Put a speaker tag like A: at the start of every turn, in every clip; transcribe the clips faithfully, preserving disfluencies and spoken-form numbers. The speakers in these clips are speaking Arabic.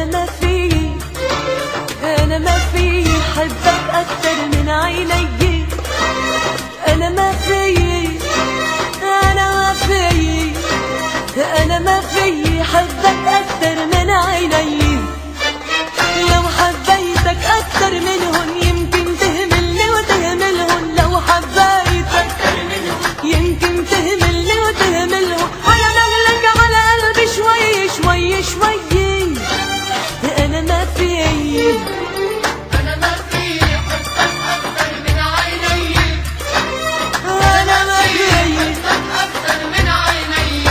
A: أنا ما في أنا ما في حبك أكتر من عيني. أنا ما في أنا ما في أنا ما في حبك أكتر من عيني. لو حبيتك أكتر منهم يمكن تهملني وتهملهم. لو حبيتك يمكن تهملني وتهملهم. على مهلك على قلبي شوي شوي شوي. أنا ما في
B: أنا ما في حبك أكتر من عيني.
A: أنا ما في
B: حبك أكتر من عيني.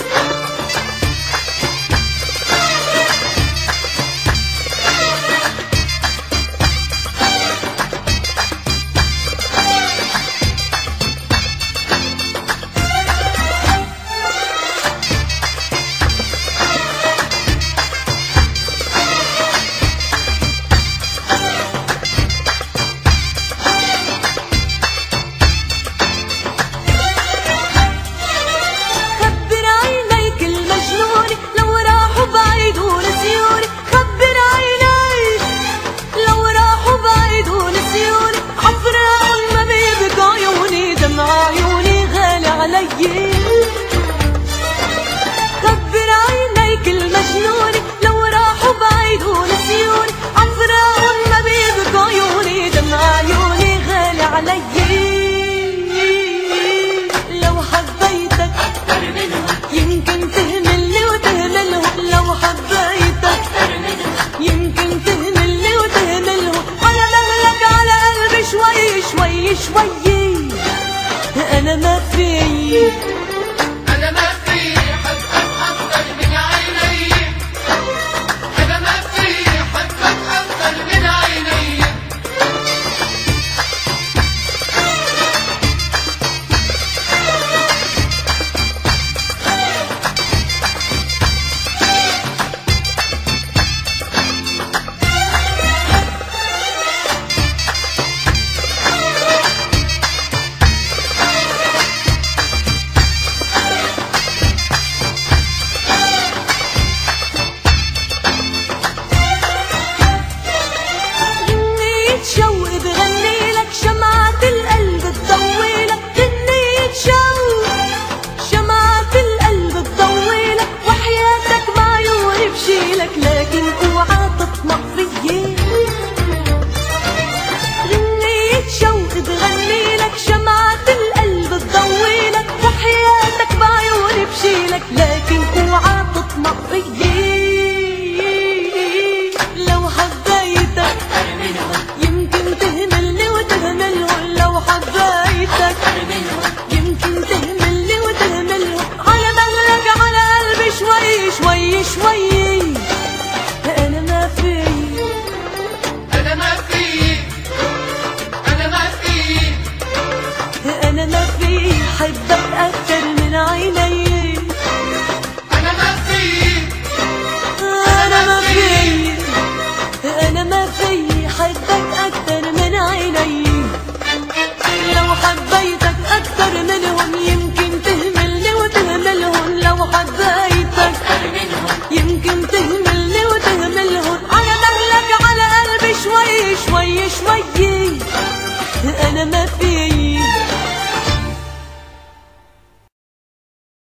A: خبر عينيك المجنون لو راحوا بعيد ونسيوني. عفراهم ما بيبكوا عيوني دمع عيوني غالي علي. لو حبيتك
B: أكتر منهم
A: يمكن تهملني وتهملهم. لو حبيتك
B: أكتر منهم.
A: يمكن تهملني وتهملهم. على مهلك على قلبي شوي شوي شوي. أنا ما في
B: أنا ما في حبك أكتر من عيني. أنا ما في حبك أكتر من عيني. لكن اوعى تطمع فيي. غنية شوق بغني لك شمعة القلب تضويلك وحياتك بعيوني بشيلك. لكن اوعى تطمع فيي. لو حبيتك أكتر منهم.
A: يمكن تهملني وتهملهم. لو حبيتك
B: أكتر منهم.
A: يمكن تهملني وتهملهم. على مهلك على قلبي شوي شوي شوي. أنا ما في
B: أنا ما في أنا ما في
A: أنا ما في حبك أكتر من عيني.